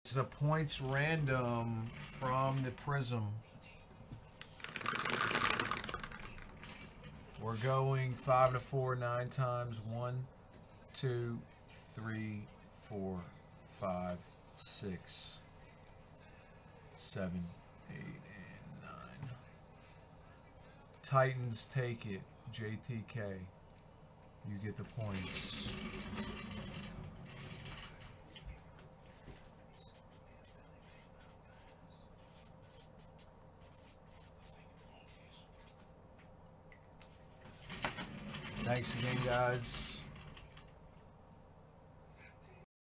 It's a points random from the Prizm. We're going 5 to 4, 9 times. 1, 2, 3, 4, 5, 6, 7, 8, and 9. Titans take it. JTK. You get the points. Thanks again, guys.